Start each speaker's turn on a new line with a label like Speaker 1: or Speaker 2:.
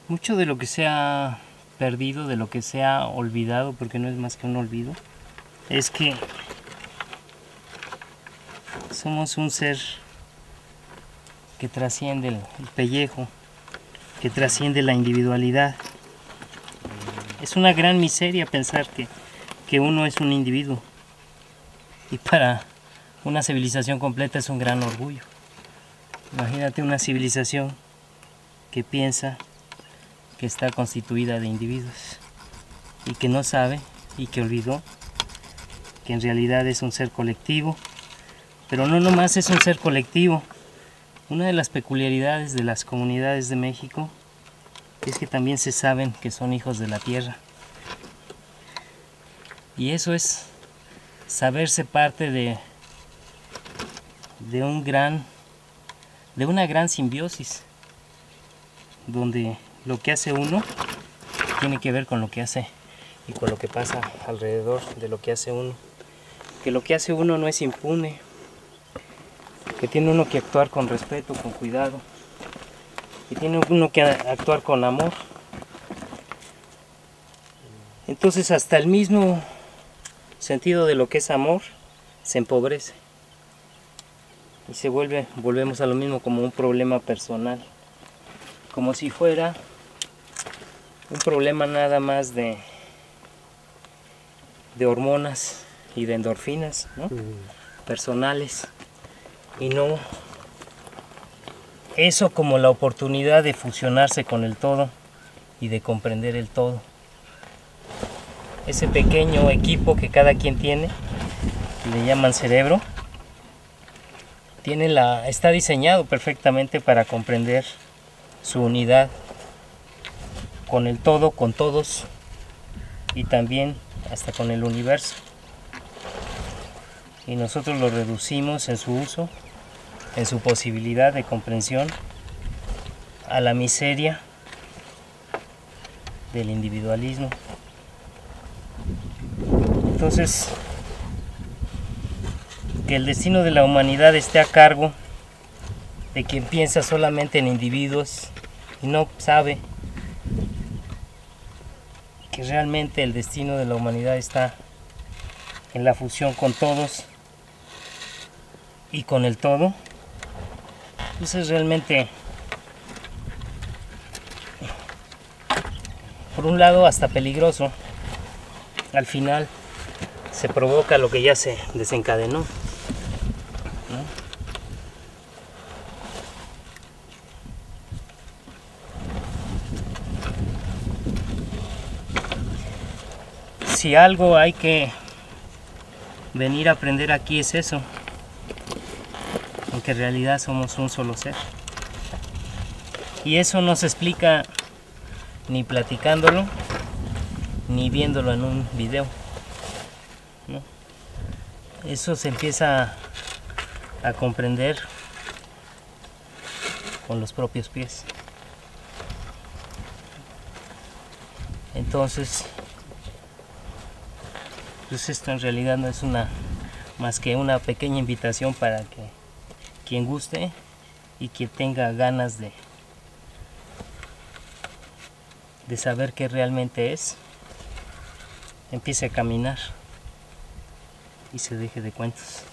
Speaker 1: Mucho de lo que se ha perdido, de lo que se ha olvidado, porque no es más que un olvido, es que somos un ser que trasciende el pellejo, que trasciende la individualidad. Es una gran miseria pensar que uno es un individuo, y para una civilización completa es un gran orgullo. Imagínate una civilización que piensa que está constituida de individuos y que no sabe y que olvidó que en realidad es un ser colectivo, pero no nomás es un ser colectivo. Una de las peculiaridades de las comunidades de México es que también se saben que son hijos de la tierra, y eso es saberse parte de una gran simbiosis, donde lo que hace uno tiene que ver con lo que hace y con lo que pasa alrededor de lo que hace uno. Que lo que hace uno no es impune, que tiene uno que actuar con respeto, con cuidado, que tiene uno que actuar con amor. Entonces hasta el mismo sentido de lo que es amor se empobrece y volvemos a lo mismo, como un problema personal, como si fuera un problema nada más de hormonas y de endorfinas, ¿no? Personales, y no eso como la oportunidad de fusionarse con el todo y de comprender el todo. Ese pequeño equipo que cada quien tiene, que le llaman cerebro, está diseñado perfectamente para comprender su unidad con el todo, con todos, y también hasta con el universo. Y nosotros lo reducimos en su uso, en su posibilidad de comprensión, a la miseria del individualismo. Entonces, que el destino de la humanidad esté a cargo de quien piensa solamente en individuos y no sabe que realmente el destino de la humanidad está en la fusión con todos y con el todo, pues es realmente, por un lado, hasta peligroso. Al final se provoca lo que ya se desencadenó, ¿no? Si algo hay que venir a aprender aquí es eso, en que en realidad somos un solo ser. Y eso no se explica ni platicándolo, ni viéndolo en un video, ¿no? Eso se empieza a comprender con los propios pies. Entonces, pues esto en realidad no es más que una pequeña invitación para que quien guste y quien tenga ganas de saber qué realmente es, empiece a caminar y se deje de cuentos.